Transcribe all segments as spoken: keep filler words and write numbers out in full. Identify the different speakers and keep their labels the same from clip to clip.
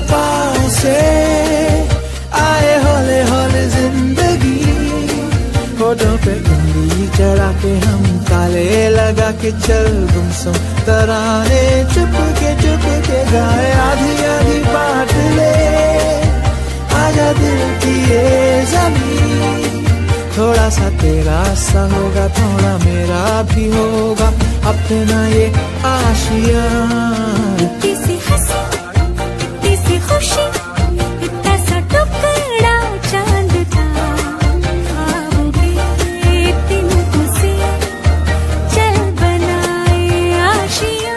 Speaker 1: पाँव से आए हौले हौले जिंदगी, होठों पे उंगली चढ़ा के हम ताले लगा के चल गुमसुम तराने चुप के चुप के गाए, आधी आधी बांट ले आजा दिल की ये ज़मीन, थोड़ा सा तेरा सा होगा थोड़ा मेरा भी होगा अपना ये आशिया।
Speaker 2: इतनी सी हंसी इतनी सी खुशी इतना सा टुकड़ा चांद का, ख्वाबों के तिनकों से चल बनाए आशिया।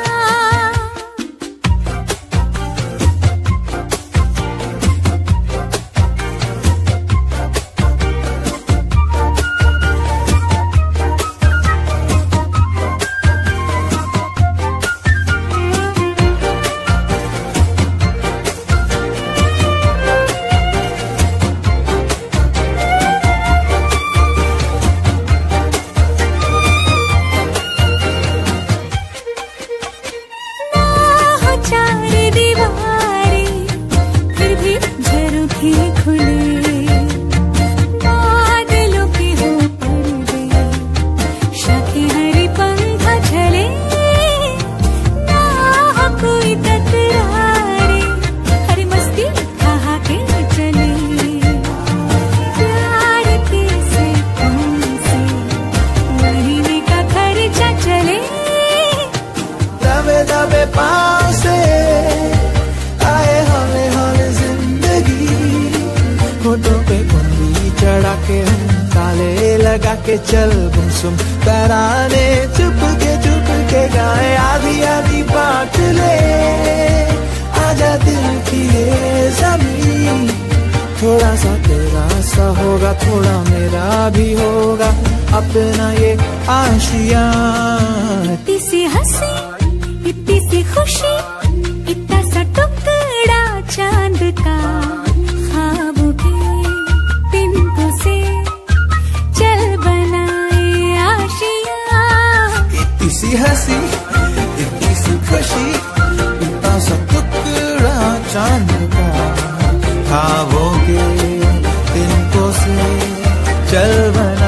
Speaker 1: पाँव से आए हौले हौले जिंदगी, होठों पे उंगली चढ़ा के हम ताले लगा के चल गुमसुम तराने चुप के चुप के गाए, आधी आधी बांट ले आजा दिल की ये ज़मीन, थोड़ा सा तेरा सा होगा थोड़ा मेरा भी होगा अपना ये आशिया।
Speaker 2: इतनी सी हंसी इतनी सी खुशी इतना सा टुकड़ा चांद का, ख्वाबों के तिनकों से चल बनाए आशिया।
Speaker 1: इतनी सी हंसी इतनी सी खुशी इतना सा टुकड़ा चांद का, ख्वाबों के तिनकों से चल बना